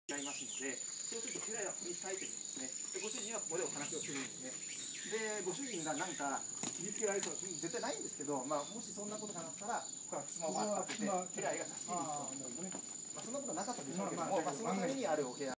違いますので、そうすると家来はここに控えてるんですね。でご主人はここでお話をするんですね。でご主人が何か切りつけられそうな絶対ないんですけど、もしそんなことがあったらここから襖を開けて家来が助けに行くと、そんなことなかったでしょうけども、そのためにあるお部屋。